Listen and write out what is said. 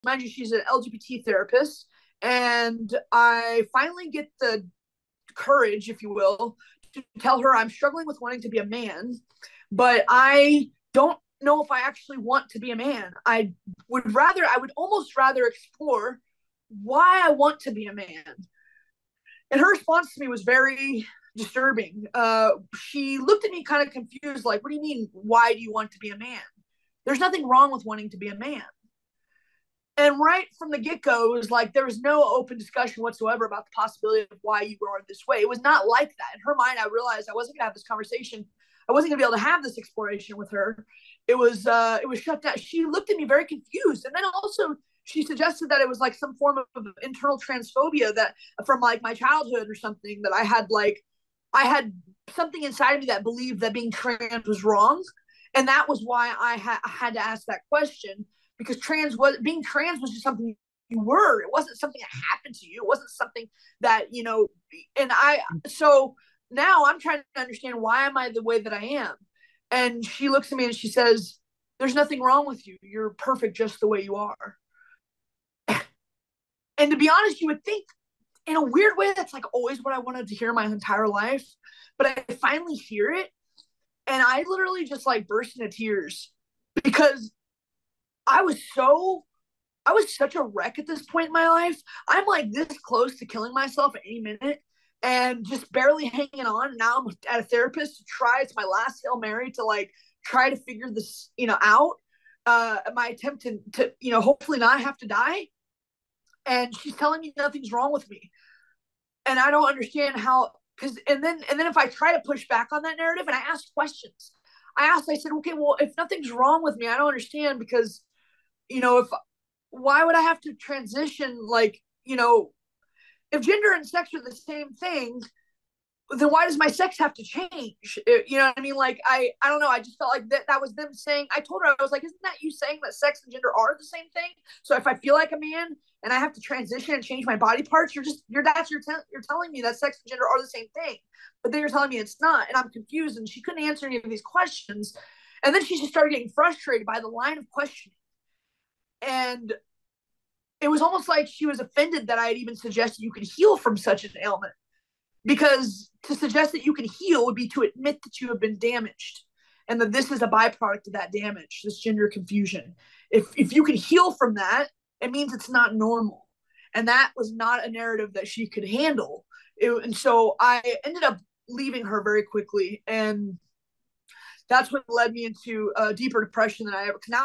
mind you, she's an LGBT therapist. And I finally get the courage, if you will, to tell her I'm struggling with wanting to be a man, but I don't know if I actually want to be a man. I would almost rather explore why I want to be a man. And her response to me was very disturbing. She looked at me kind of confused, like, what do you mean, why do you want to be a man? There's nothing wrong with wanting to be a man. And right from the get-go, it was like there was no open discussion whatsoever about the possibility of why you are this way. It was not like that. In her mind, I realized I wasn't going to have this conversation. I wasn't going to be able to have this exploration with her. It was shut down. She looked at me very confused. And then also she suggested that it was like some form of internal transphobia that from like my childhood or something, that I had something inside of me that believed that being trans was wrong. And that was why I had to ask that question, because being trans was just something you were. It wasn't something that happened to you. It wasn't something that, so now I'm trying to understand, why am I the way that I am? And she looks at me and she says, there's nothing wrong with you. You're perfect just the way you are. And to be honest, you would think in a weird way, that's like always what I wanted to hear my entire life. But I finally hear it. And I literally just like burst into tears, because I was such a wreck at this point in my life. I'm like this close to killing myself at any minute and just barely hanging on. Now I'm at a therapist to try. It's my last Hail Mary to like try to figure this, out. My attempt to hopefully not have to die. And she's telling me nothing's wrong with me. And I don't understand how, because, and then if I try to push back on that narrative and I ask questions, I said, okay, well, if nothing's wrong with me, I don't understand, because if why would I have to transition, like, if gender and sex are the same thing, then why does my sex have to change? You know what I mean? Like, I don't know. I just felt like that was them saying, I told her, I was like, isn't that you saying that sex and gender are the same thing? So if I feel like a man and I have to transition and change my body parts, you're telling me that sex and gender are the same thing. But then you're telling me it's not. And I'm confused. And she couldn't answer any of these questions. And then she just started getting frustrated by the line of questioning. And it was almost like she was offended that I had even suggested you could heal from such an ailment. Because to suggest that you can heal would be to admit that you have been damaged, and that this is a byproduct of that damage, this gender confusion. If you can heal from that, it means it's not normal. And that was not a narrative that she could handle. And so I ended up leaving her very quickly. And that's what led me into a deeper depression than I ever, now